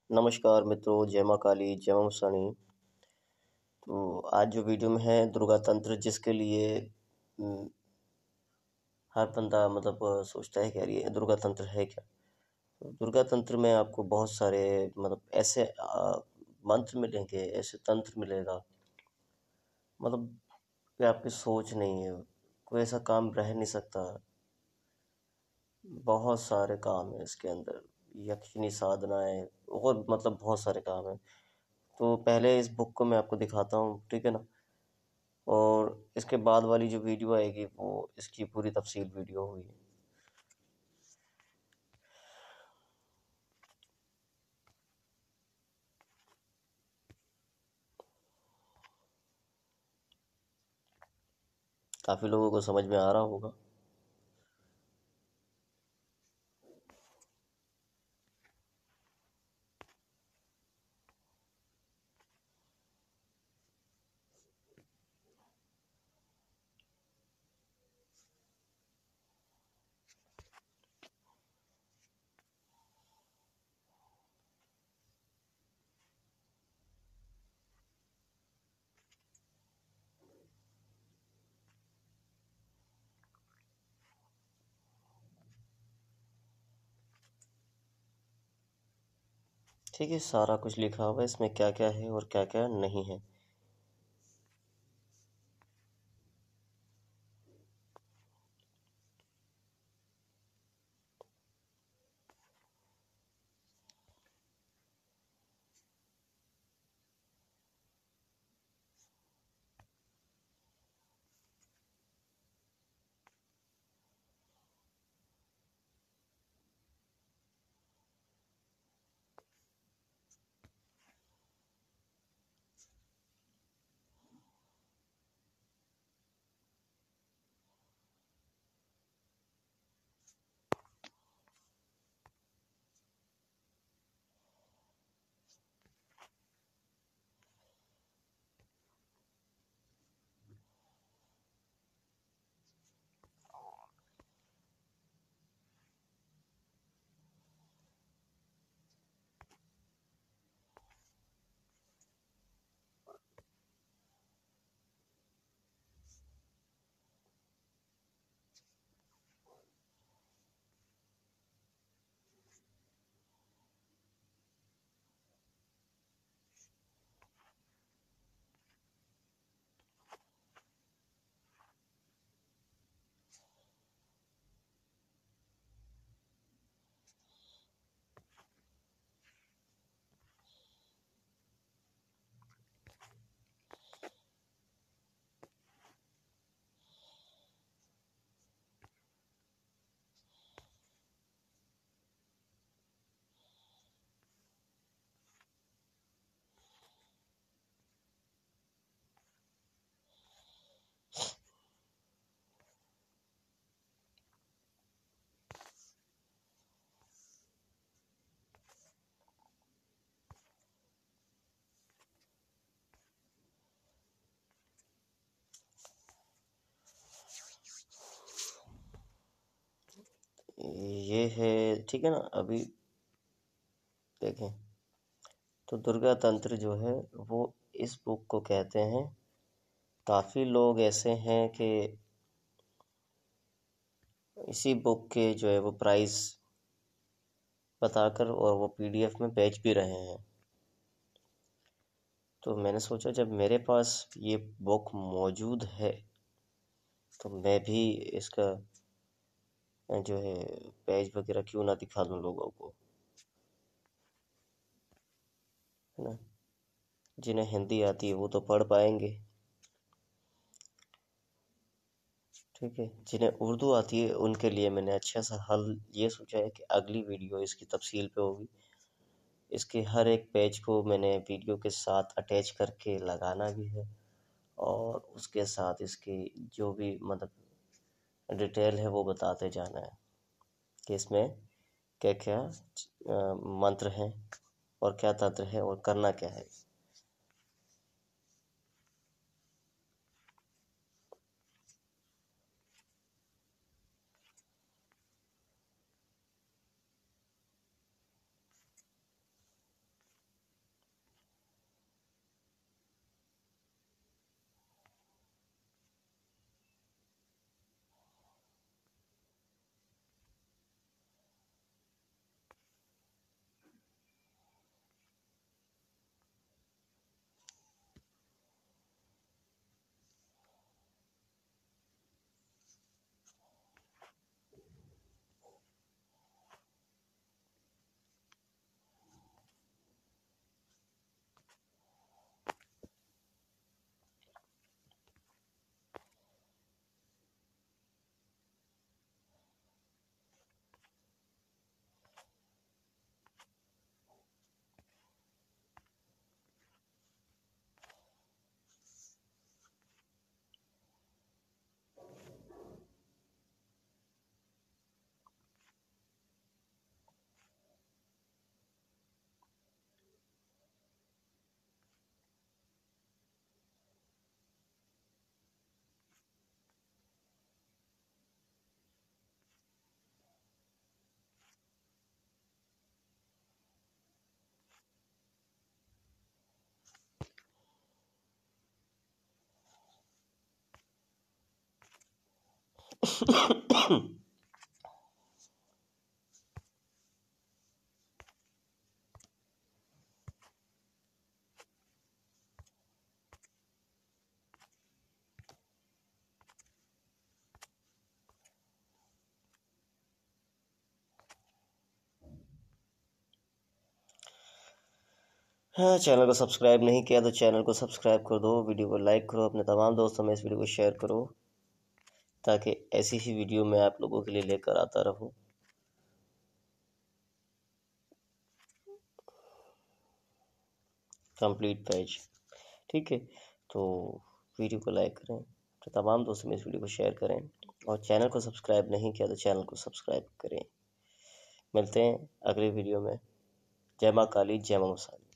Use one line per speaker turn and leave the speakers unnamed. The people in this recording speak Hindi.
नमस्कार मित्रों, जय माँ काली, जय माँ मुसाणी। तो आज जो वीडियो में है दुर्गा तंत्र, जिसके लिए उम, हर बंदा सोचता है कि यार ये दुर्गा तंत्र है क्या? तो दुर्गा तंत्र में आपको बहुत सारे ऐसे मंत्र मिलेंगे, ऐसे तंत्र मिलेगा मतलब कि आपकी सोच नहीं है, कोई ऐसा काम रह नहीं सकता। बहुत सारे काम है इसके अंदर, यक्षिणी साधनाएँ और बहुत सारे काम हैं। तो पहले इस बुक को मैं आपको दिखाता हूँ, ठीक है ना? और इसके बाद वाली जो वीडियो आएगी वो इसकी पूरी तफसील वीडियो होगी। काफ़ी लोगों को समझ में आ रहा होगा। ठीक है, सारा कुछ लिखा हुआ है इसमें, क्या क्या है और क्या क्या नहीं है। ये है, ठीक है ना? अभी देखें, तो दुर्गा तंत्र जो है वो इस बुक को कहते हैं। काफ़ी लोग ऐसे हैं कि इसी बुक के जो है वो प्राइस बताकर और वो पीडीएफ में बेच भी रहे हैं। तो मैंने सोचा जब मेरे पास ये बुक मौजूद है तो मैं भी इसका जो है पेज वगैरह क्यों ना दिखा दूं लोगों को, है ना? जिन्हें हिंदी आती है वो तो पढ़ पाएंगे, ठीक है। जिन्हें उर्दू आती है उनके लिए मैंने अच्छा सा हल ये सोचा है कि अगली वीडियो इसकी तफसील पे होगी। इसके हर एक पेज को मैंने वीडियो के साथ अटैच करके लगाना भी है, और उसके साथ इसकी जो भी डिटेल है वो बताते जाना है कि इसमें क्या क्या मंत्र हैं और क्या तंत्र है और करना क्या है। हाँ, चैनल को सब्सक्राइब नहीं किया तो चैनल को सब्सक्राइब कर दो, वीडियो को लाइक करो, अपने तमाम दोस्तों में इस वीडियो को शेयर करो, ताकि ऐसी ही वीडियो मैं आप लोगों के लिए लेकर आता रहूं। कंप्लीट पेज, ठीक है। तो वीडियो को लाइक करें, अपने तमाम दोस्तों में इस वीडियो को शेयर करें, और चैनल को सब्सक्राइब नहीं किया तो चैनल को सब्सक्राइब करें। मिलते हैं अगले वीडियो में। जय माँ काली, जय माँ मसाली।